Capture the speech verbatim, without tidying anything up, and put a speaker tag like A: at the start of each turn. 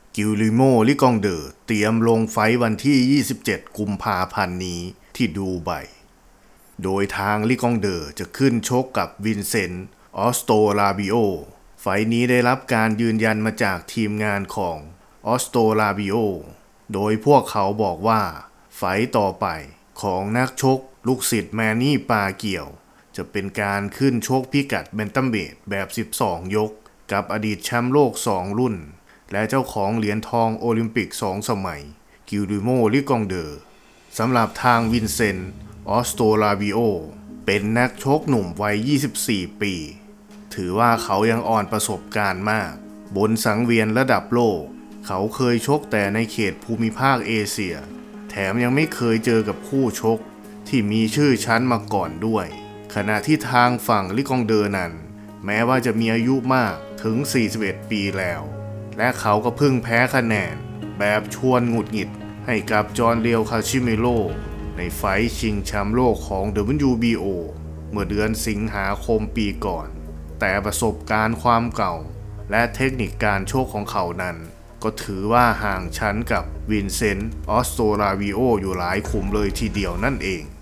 A: กิลลิโม ลิกองเดอร์เตรียมลงไฟวันที่ยี่สิบเจ็ดกุมภาพันธ์นี้ที่ดูไบโดยทางลิกองเดอร์จะขึ้นชกกับวินเซนต์ ออสโตลาบิโอไฟนี้ได้รับการยืนยันมาจากทีมงานของออสโตลาบิโอโดยพวกเขาบอกว่าไฟต่อไปของนักชกลูกศิษย์แมนนี่ปาเกียวจะเป็นการขึ้นชกพิกัดแบนตัมเวทแบบสิบสองยกกับอดีตแชมป์โลกสองรุ่นและเจ้าของเหรียญทองโอลิมปิกสองสมัยกิลลิโม ลิกองเดอร์สำหรับทางวินเซนต์ ออสโตลาบิโอเป็นนักชกหนุ่มวัยยี่สิบสี่ปีถือว่าเขายังอ่อนประสบการณ์มากบนสังเวียนระดับโลกเขาเคยชกแต่ในเขตภูมิภาคเอเชียแถมยังไม่เคยเจอกับคู่ชกที่มีชื่อชั้นมาก่อนด้วยขณะที่ทางฝั่งลิกองเดอร์นั้นแม้ว่าจะมีอายุมากถึงสี่สิบเอ็ดปีแล้วและเขาก็เพิ่งแพ้คะแนนแบบชวนหงุดหงิดให้กับจอห์นเรียวคาชิเมโรในไฟท์ชิงแชมป์โลกของ ดับเบิลยู บี โอ เมื่อเดือนสิงหาคมปีก่อนแต่ประสบการณ์ความเก่าและเทคนิคการชกของเขานั้นก็ถือว่าห่างชั้นกับวินเซนต์ ออสโตลาบิโออยู่หลายขุมเลยทีเดียวนั่นเอง